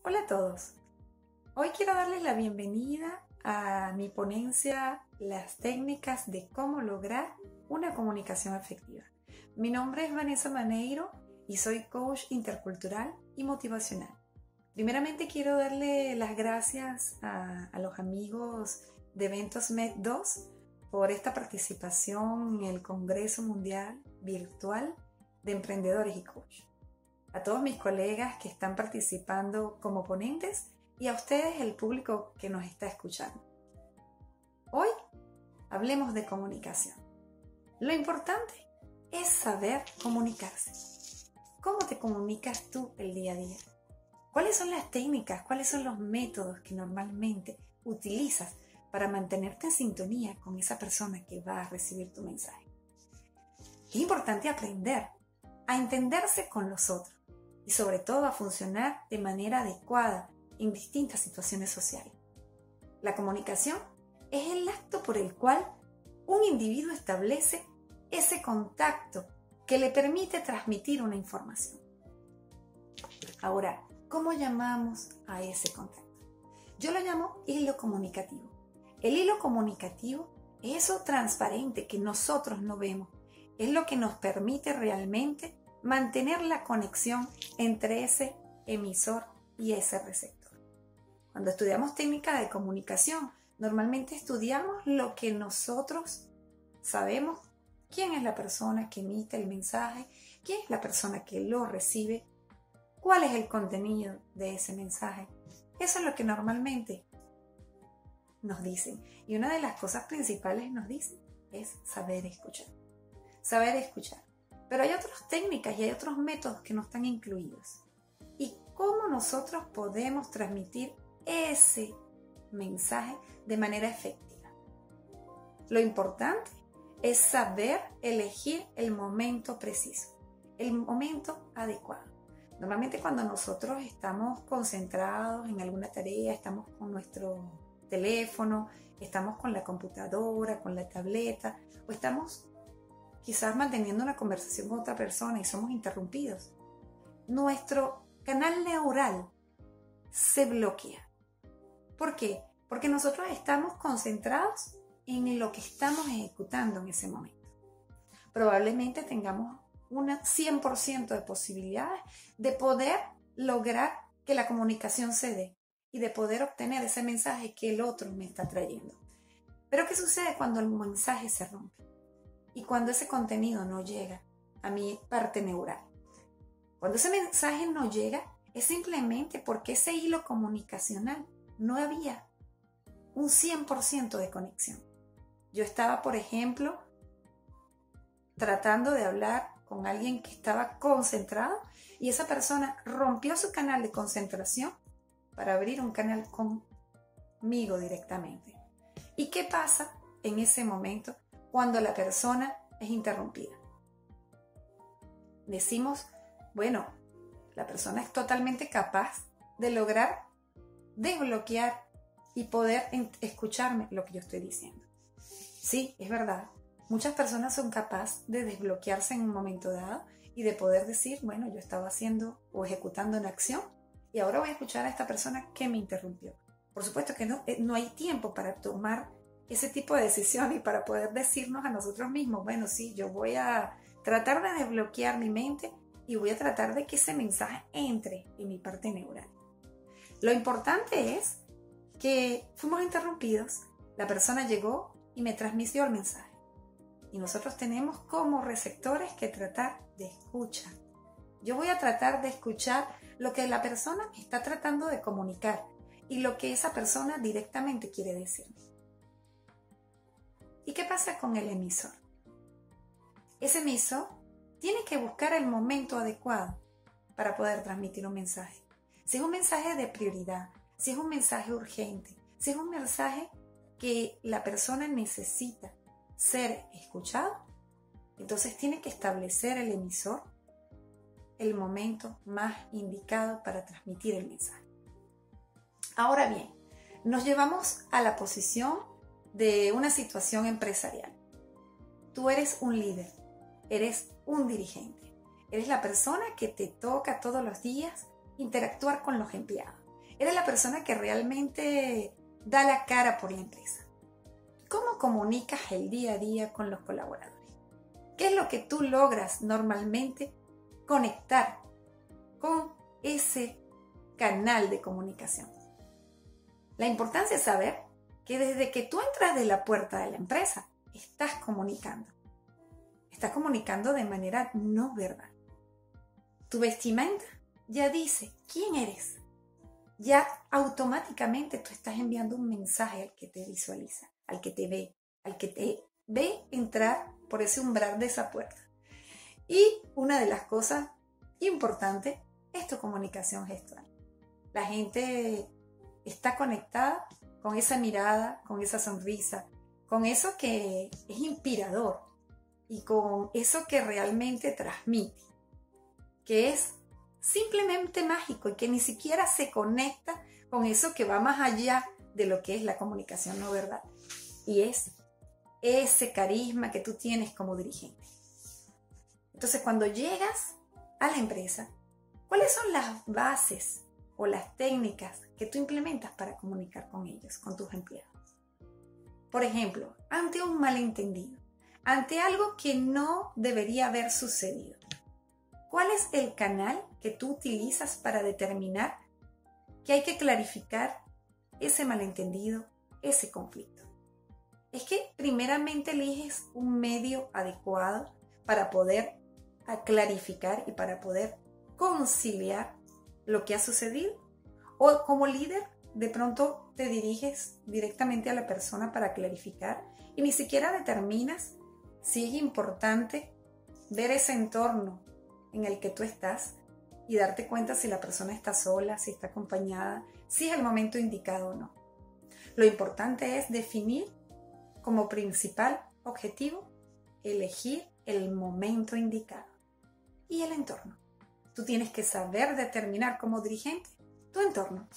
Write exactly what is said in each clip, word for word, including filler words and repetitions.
Hola a todos. Hoy quiero darles la bienvenida a mi ponencia Las técnicas de cómo lograr una comunicación efectiva. Mi nombre es Vanessa Maneiro y soy coach intercultural y motivacional. Primeramente quiero darle las gracias a, a los amigos de Eventos M E D dos por esta participación en el Congreso Mundial Virtual de Emprendedores y Coach. A todos mis colegas que están participando como ponentes y a ustedes, el público que nos está escuchando. Hoy hablemos de comunicación. Lo importante es saber comunicarse. ¿Cómo te comunicas tú el día a día? ¿Cuáles son las técnicas, cuáles son los métodos que normalmente utilizas para mantenerte en sintonía con esa persona que va a recibir tu mensaje? Es importante aprender a entenderse con los otros y sobre todo a funcionar de manera adecuada en distintas situaciones sociales. La comunicación es el acto por el cual un individuo establece ese contacto que le permite transmitir una información. Ahora, ¿cómo llamamos a ese contacto? Yo lo llamo hilo comunicativo. El hilo comunicativo es eso transparente que nosotros no vemos. Es lo que nos permite realmente mantener la conexión entre ese emisor y ese receptor. Cuando estudiamos técnicas de comunicación, normalmente estudiamos lo que nosotros sabemos, quién es la persona que emite el mensaje, quién es la persona que lo recibe, cuál es el contenido de ese mensaje. Eso es lo que normalmente nos dicen. Y una de las cosas principales nos dicen es saber escuchar. Saber escuchar. Pero hay otras técnicas y hay otros métodos que no están incluidos. ¿Y cómo nosotros podemos transmitir ese mensaje de manera efectiva? Lo importante es saber elegir el momento preciso, el momento adecuado. Normalmente cuando nosotros estamos concentrados en alguna tarea, estamos con nuestro teléfono, estamos con la computadora, con la tableta, o estamos quizás manteniendo una conversación con otra persona y somos interrumpidos, nuestro canal neural se bloquea. ¿Por qué? Porque nosotros estamos concentrados en lo que estamos ejecutando en ese momento. Probablemente tengamos un cien por ciento de posibilidades de poder lograr que la comunicación se dé y de poder obtener ese mensaje que el otro me está trayendo. Pero ¿qué sucede cuando el mensaje se rompe? Y cuando ese contenido no llega a mi parte neural. Cuando ese mensaje no llega, es simplemente porque ese hilo comunicacional no había un cien por ciento de conexión. Yo estaba, por ejemplo, tratando de hablar con alguien que estaba concentrado y esa persona rompió su canal de concentración para abrir un canal conmigo directamente. ¿Y qué pasa en ese momento cuando la persona es interrumpida? Decimos, bueno, la persona es totalmente capaz de lograr desbloquear y poder escucharme lo que yo estoy diciendo. Sí, es verdad. Muchas personas son capaces de desbloquearse en un momento dado y de poder decir, bueno, yo estaba haciendo o ejecutando una acción y ahora voy a escuchar a esta persona que me interrumpió. Por supuesto que no, no hay tiempo para tomar ese tipo de decisiones y para poder decirnos a nosotros mismos, bueno, sí, yo voy a tratar de desbloquear mi mente y voy a tratar de que ese mensaje entre en mi parte neural. Lo importante es que fuimos interrumpidos, la persona llegó y me transmitió el mensaje. Y nosotros tenemos como receptores que tratar de escuchar. Yo voy a tratar de escuchar lo que la persona me está tratando de comunicar y lo que esa persona directamente quiere decirme. ¿Y qué pasa con el emisor? Ese emisor tiene que buscar el momento adecuado para poder transmitir un mensaje. Si es un mensaje de prioridad, si es un mensaje urgente, si es un mensaje que la persona necesita ser escuchado, entonces tiene que establecer el emisor el momento más indicado para transmitir el mensaje. Ahora bien, nos llevamos a la posición de una situación empresarial. Tú eres un líder, eres un dirigente, eres la persona que te toca todos los días interactuar con los empleados. Eres la persona que realmente da la cara por la empresa. ¿Cómo comunicas el día a día con los colaboradores? ¿Qué es lo que tú logras normalmente conectar con ese canal de comunicación? La importancia es saber que desde que tú entras de la puerta de la empresa, estás comunicando. Estás comunicando de manera no verbal. Tu vestimenta ya dice quién eres. Ya automáticamente tú estás enviando un mensaje al que te visualiza, al que te ve, al que te ve entrar por ese umbral de esa puerta. Y una de las cosas importantes es tu comunicación gestual. La gente está conectada con esa mirada, con esa sonrisa, con eso que es inspirador y con eso que realmente transmite, que es simplemente mágico y que ni siquiera se conecta con eso que va más allá de lo que es la comunicación no verbal. Y es ese carisma que tú tienes como dirigente. Entonces, cuando llegas a la empresa, ¿cuáles son las bases o las técnicas que tú implementas para comunicar con ellos, con tus empleados? Por ejemplo, ante un malentendido, ante algo que no debería haber sucedido, ¿cuál es el canal que tú utilizas para determinar que hay que clarificar ese malentendido, ese conflicto? Es que primeramente eliges un medio adecuado para poder clarificar y para poder conciliar lo que ha sucedido. O como líder, de pronto te diriges directamente a la persona para clarificar y ni siquiera determinas si es importante ver ese entorno en el que tú estás y darte cuenta si la persona está sola, si está acompañada, si es el momento indicado o no. Lo importante es definir como principal objetivo elegir el momento indicado y el entorno. Tú tienes que saber determinar como dirigente tu entorno.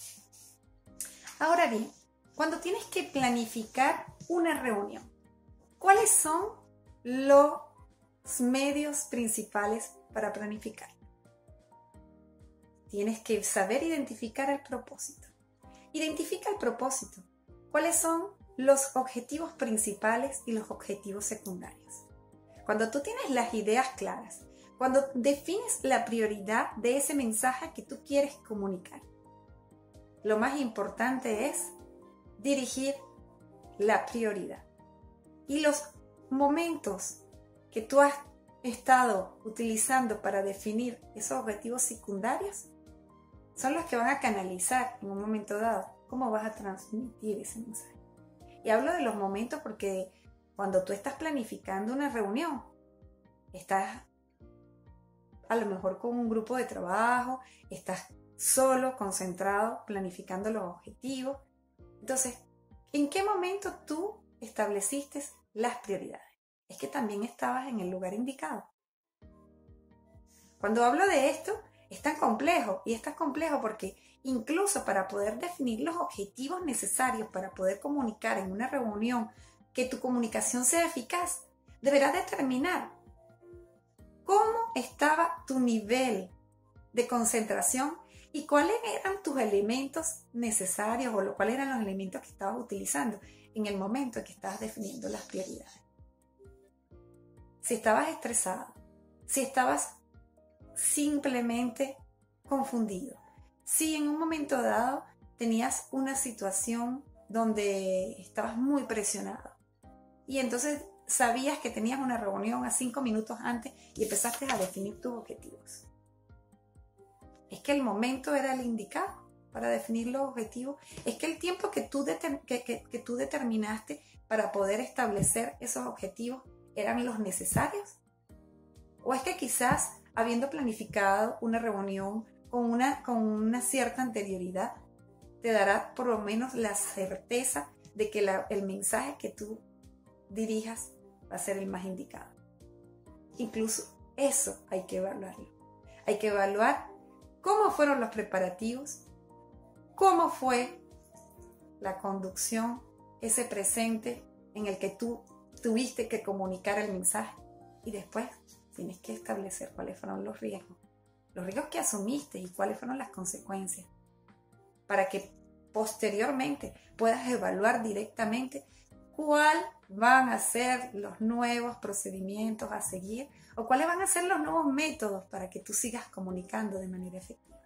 Ahora bien, cuando tienes que planificar una reunión, ¿cuáles son los medios principales para planificar? Tienes que saber identificar el propósito. Identifica el propósito. ¿Cuáles son los objetivos principales y los objetivos secundarios? Cuando tú tienes las ideas claras, cuando defines la prioridad de ese mensaje que tú quieres comunicar, lo más importante es dirigir la prioridad. Y los momentos que tú has estado utilizando para definir esos objetivos secundarios son los que van a canalizar en un momento dado cómo vas a transmitir ese mensaje. Y hablo de los momentos porque cuando tú estás planificando una reunión, estás a lo mejor con un grupo de trabajo, estás solo, concentrado, planificando los objetivos. Entonces, ¿en qué momento tú estableciste las prioridades? Es que también estabas en el lugar indicado. Cuando hablo de esto, es tan complejo, y es tan complejo porque incluso para poder definir los objetivos necesarios para poder comunicar en una reunión, que tu comunicación sea eficaz, deberás determinar cómo estaba tu nivel de concentración y cuáles eran tus elementos necesarios o cuáles eran los elementos que estabas utilizando en el momento en que estabas definiendo las prioridades. Si estabas estresado, si estabas simplemente confundido, si en un momento dado tenías una situación donde estabas muy presionado y entonces sabías que tenías una reunión a cinco minutos antes y empezaste a definir tus objetivos. Es que el momento era el indicado para definir los objetivos. Es que el tiempo que tú, deter- que, que, que tú determinaste para poder establecer esos objetivos eran los necesarios. O es que quizás habiendo planificado una reunión con una, con una cierta anterioridad, te dará por lo menos la certeza de que la, el mensaje que tú dirijas va a ser el más indicado. Incluso eso hay que evaluarlo. Hay que evaluar cómo fueron los preparativos, cómo fue la conducción, ese presente en el que tú tuviste que comunicar el mensaje y después tienes que establecer cuáles fueron los riesgos, los riesgos que asumiste y cuáles fueron las consecuencias. para que posteriormente puedas evaluar directamente cuáles van a ser los nuevos procedimientos a seguir o cuáles van a ser los nuevos métodos para que tú sigas comunicando de manera efectiva.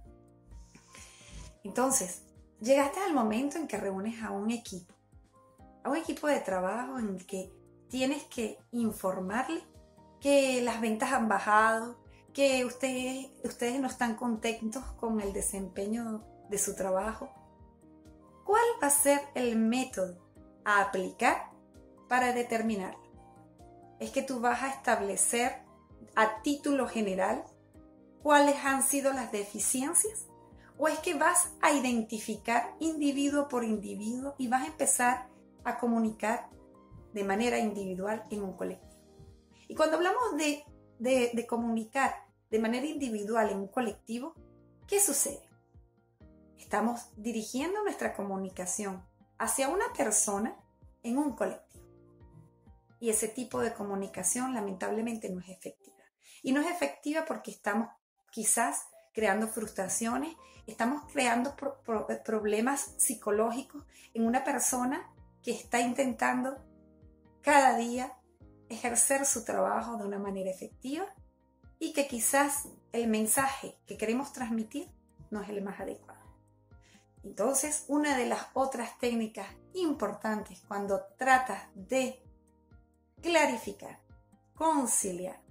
Entonces, llegaste al momento en que reúnes a un equipo, a un equipo de trabajo en el que tienes que informarle que las ventas han bajado, que ustedes, ustedes no están contentos con el desempeño de su trabajo. ¿Cuál va a ser el método a aplicar para determinarlo? ¿Es que tú vas a establecer a título general cuáles han sido las deficiencias? ¿O es que vas a identificar individuo por individuo y vas a empezar a comunicar de manera individual en un colectivo? Y cuando hablamos de, de, de comunicar de manera individual en un colectivo, ¿qué sucede? Estamos dirigiendo nuestra comunicación hacia una persona en un colectivo. Y ese tipo de comunicación lamentablemente no es efectiva. Y no es efectiva porque estamos quizás creando frustraciones, estamos creando pro- pro- problemas psicológicos en una persona que está intentando cada día ejercer su trabajo de una manera efectiva y que quizás el mensaje que queremos transmitir no es el más adecuado. Entonces, una de las otras técnicas importantes cuando tratas de clarificar, conciliar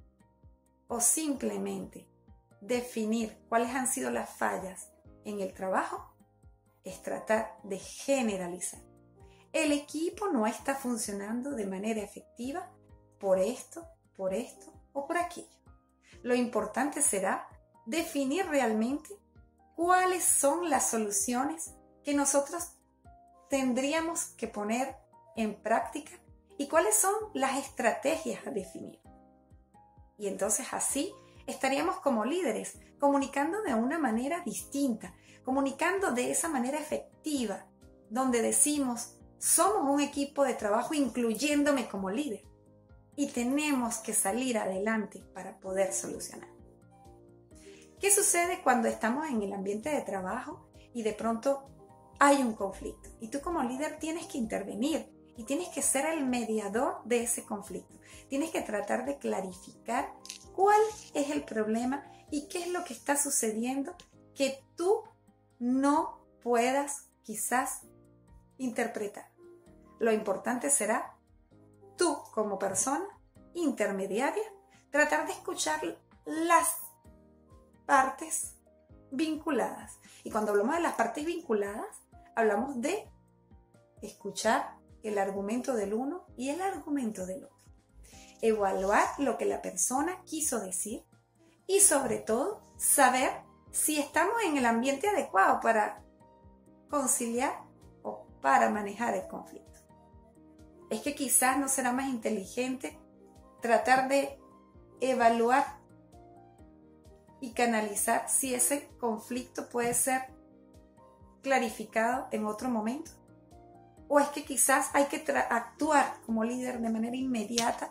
o simplemente definir cuáles han sido las fallas en el trabajo es tratar de generalizar. El equipo no está funcionando de manera efectiva por esto, por esto o por aquello. Lo importante será definir realmente cuáles son las soluciones que nosotros tendríamos que poner en práctica y cuáles son las estrategias a definir. Y entonces así estaríamos como líderes comunicando de una manera distinta, comunicando de esa manera efectiva, donde decimos, somos un equipo de trabajo incluyéndome como líder y tenemos que salir adelante para poder solucionar. ¿Qué sucede cuando estamos en el ambiente de trabajo y de pronto hay un conflicto? Y tú como líder tienes que intervenir y tienes que ser el mediador de ese conflicto. Tienes que tratar de clarificar cuál es el problema y qué es lo que está sucediendo que tú no puedas quizás interpretar. Lo importante será tú como persona intermediaria tratar de escuchar las partes vinculadas. Y cuando hablamos de las partes vinculadas, hablamos de escuchar el argumento del uno y el argumento del otro. Evaluar lo que la persona quiso decir y sobre todo saber si estamos en el ambiente adecuado para conciliar o para manejar el conflicto. Es que quizás no será más inteligente tratar de evaluar y canalizar si ese conflicto puede ser clarificado en otro momento. O es que quizás hay que actuar como líder de manera inmediata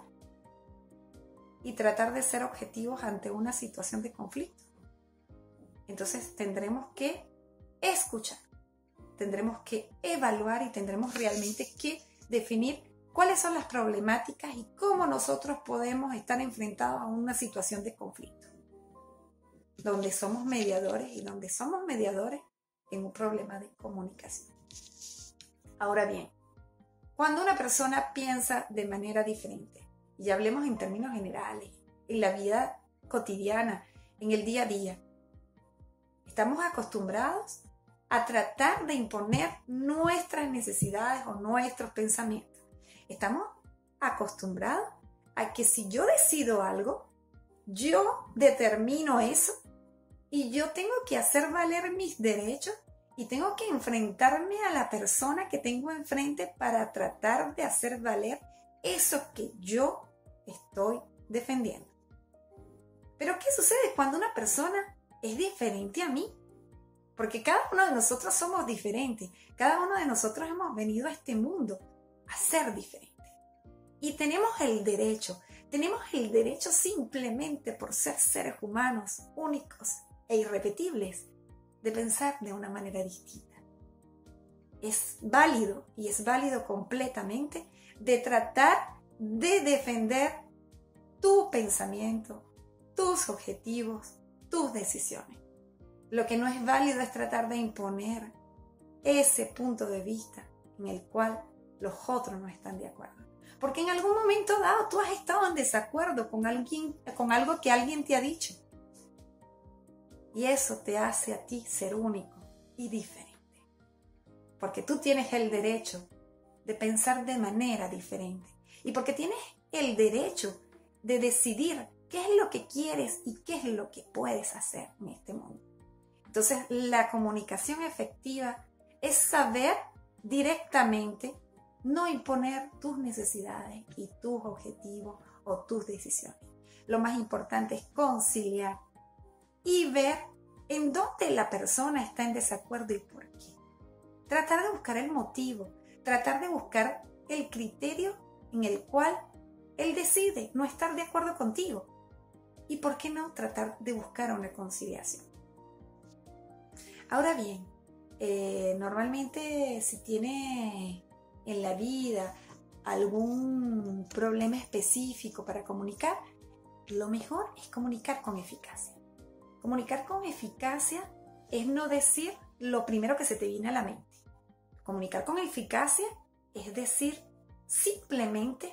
y tratar de ser objetivos ante una situación de conflicto. Entonces tendremos que escuchar, tendremos que evaluar y tendremos realmente que definir cuáles son las problemáticas y cómo nosotros podemos estar enfrentados a una situación de conflicto, donde somos mediadores y donde somos mediadores en un problema de comunicación. Ahora bien, cuando una persona piensa de manera diferente, y hablemos en términos generales, en la vida cotidiana, en el día a día, estamos acostumbrados a tratar de imponer nuestras necesidades o nuestros pensamientos. Estamos acostumbrados a que si yo decido algo, yo determino eso y yo tengo que hacer valer mis derechos y tengo que enfrentarme a la persona que tengo enfrente para tratar de hacer valer eso que yo estoy defendiendo. Pero ¿qué sucede cuando una persona es diferente a mí? Porque cada uno de nosotros somos diferentes. Cada uno de nosotros hemos venido a este mundo a ser diferentes. Y tenemos el derecho, tenemos el derecho simplemente por ser seres humanos únicos e irrepetibles, de pensar de una manera distinta. Es válido y es válido completamente de tratar de defender tu pensamiento, tus objetivos, tus decisiones. Lo que no es válido es tratar de imponer ese punto de vista en el cual los otros no están de acuerdo. Porque en algún momento dado tú has estado en desacuerdo con alguien, con algo que alguien te ha dicho. Y eso te hace a ti ser único y diferente. Porque tú tienes el derecho de pensar de manera diferente. Y porque tienes el derecho de decidir qué es lo que quieres y qué es lo que puedes hacer en este mundo. Entonces, la comunicación efectiva es saber directamente no imponer tus necesidades y tus objetivos o tus decisiones. Lo más importante es conciliar y ver en dónde la persona está en desacuerdo y por qué. Tratar de buscar el motivo, tratar de buscar el criterio en el cual él decide no estar de acuerdo contigo. Y por qué no tratar de buscar una conciliación. Ahora bien, eh, normalmente si tiene en la vida algún problema específico para comunicar, lo mejor es comunicar con eficacia. Comunicar con eficacia es no decir lo primero que se te viene a la mente. Comunicar con eficacia es decir simplemente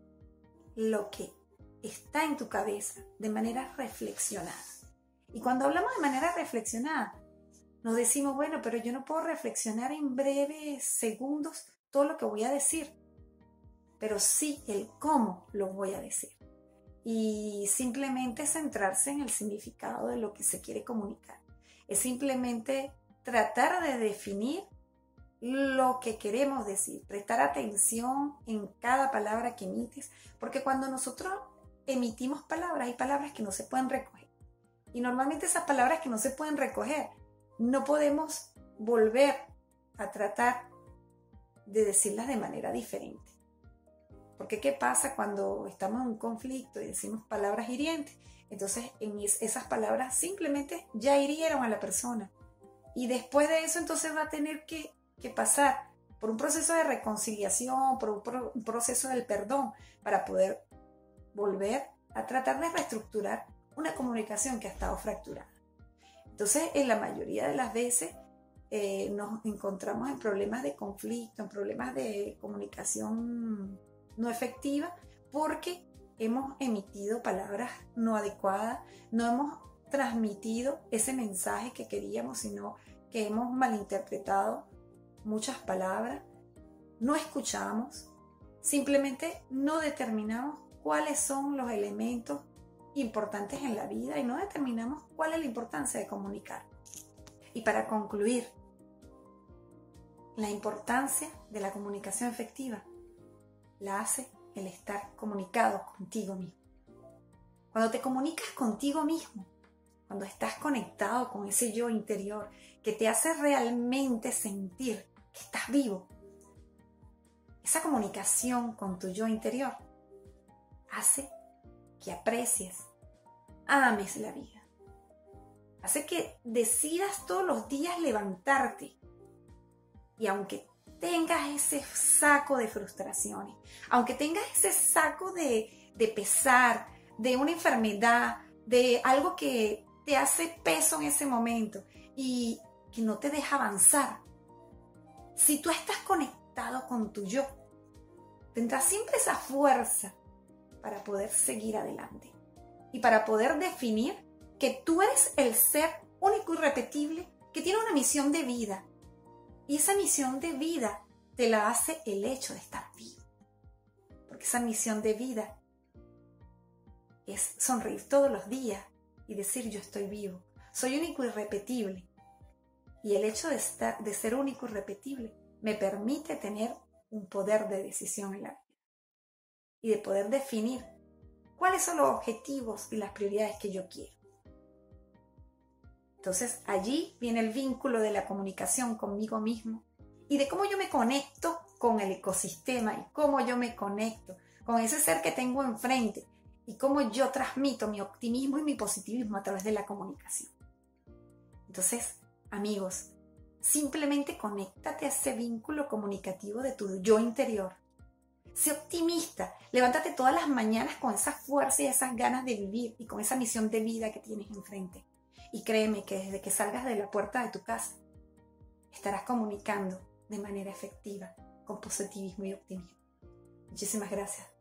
lo que está en tu cabeza de manera reflexionada. Y cuando hablamos de manera reflexionada, nos decimos, bueno, pero yo no puedo reflexionar en breves segundos todo lo que voy a decir, pero sí el cómo lo voy a decir. Y simplemente centrarse en el significado de lo que se quiere comunicar. Es simplemente tratar de definir lo que queremos decir, prestar atención en cada palabra que emites, porque cuando nosotros emitimos palabras, hay palabras que no se pueden recoger. Y normalmente esas palabras que no se pueden recoger, no podemos volver a tratar de decirlas de manera diferente. Porque ¿qué pasa cuando estamos en un conflicto y decimos palabras hirientes? Entonces en esas palabras simplemente ya hirieron a la persona. Y después de eso entonces va a tener que, que pasar por un proceso de reconciliación, por un, pro, un proceso del perdón, para poder volver a tratar de reestructurar una comunicación que ha estado fracturada. Entonces, en la mayoría de las veces eh, nos encontramos en problemas de conflicto, en problemas de comunicación no efectiva, porque hemos emitido palabras no adecuadas, no hemos transmitido ese mensaje que queríamos, sino que hemos malinterpretado muchas palabras, no escuchamos, simplemente no determinamos cuáles son los elementos importantes en la vida y no determinamos cuál es la importancia de comunicar. Y para concluir, la importancia de la comunicación efectiva la hace el estar comunicado contigo mismo. Cuando te comunicas contigo mismo, cuando estás conectado con ese yo interior que te hace realmente sentir que estás vivo, esa comunicación con tu yo interior hace que aprecies, ames la vida. Hace que decidas todos los días levantarte. Y aunque tengas ese saco de frustraciones, aunque tengas ese saco de, de pesar, de una enfermedad, de algo que te hace peso en ese momento y que no te deja avanzar, si tú estás conectado con tu yo, tendrás siempre esa fuerza para poder seguir adelante y para poder definir que tú eres el ser único y irrepetible que tiene una misión de vida. Y esa misión de vida te la hace el hecho de estar vivo. Porque esa misión de vida es sonreír todos los días y decir yo estoy vivo. Soy único y irrepetible. Y el hecho de, estar, de ser único y irrepetible me permite tener un poder de decisión en la vida. Y de poder definir cuáles son los objetivos y las prioridades que yo quiero. Entonces allí viene el vínculo de la comunicación conmigo mismo y de cómo yo me conecto con el ecosistema y cómo yo me conecto con ese ser que tengo enfrente y cómo yo transmito mi optimismo y mi positivismo a través de la comunicación. Entonces Amigos, simplemente conéctate a ese vínculo comunicativo de tu yo interior. Sé optimista, levántate todas las mañanas con esa fuerza y esas ganas de vivir y con esa misión de vida que tienes enfrente. Y créeme que desde que salgas de la puerta de tu casa, estarás comunicando de manera efectiva, con positivismo y optimismo. Muchísimas gracias.